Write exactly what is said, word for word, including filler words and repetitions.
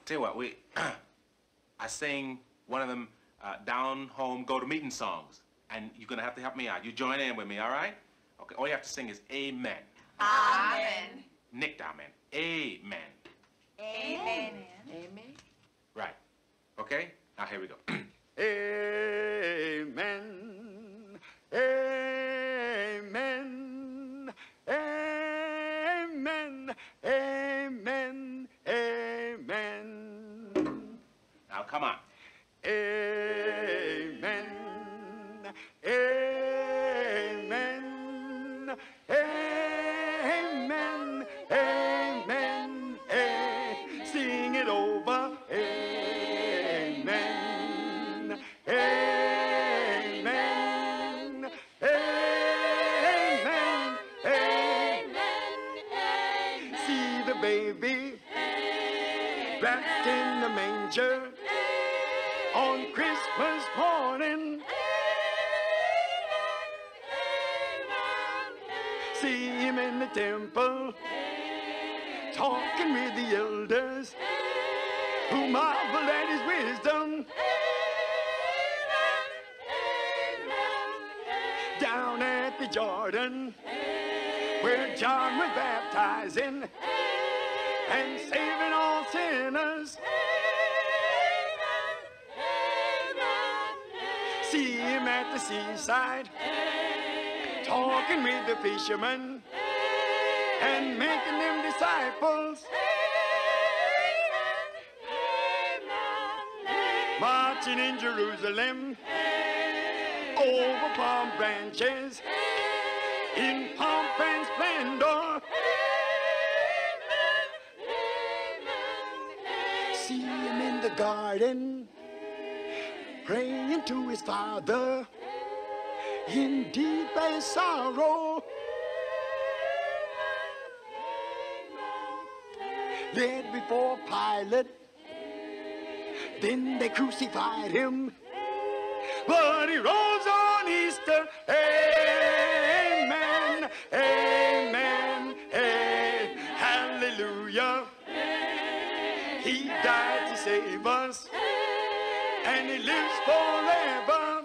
Tell you what, we, I sing one of them uh, down home go to meeting songs, and you're gonna have to help me out. You join in with me, all right? Okay. All you have to sing is Amen. Amen. Nick down, man. Amen. Amen. Amen. Right. Okay. Now here we go. Amen. Amen. Amen. Amen. Amen. Now come on. Amen. Amen. Amen. Amen. Amen. Sing it over. Amen. Amen. Amen. Amen. See the baby wrapped in the manger on Christmas morning. See him in the temple talking with the elders who marveled at his wisdom. Down at the Jordan where John was baptizing and saving all sinners. See him at the seaside talking with the fishermen and making them disciples. Marching in Jerusalem over palm branches in pomp and splendor. See him in the garden praying to his Father in deepest sorrow. Led before Pilate, then they crucified him, but he rose on Easter. Amen, amen, amen, hallelujah. He died to save us, and he lives forever.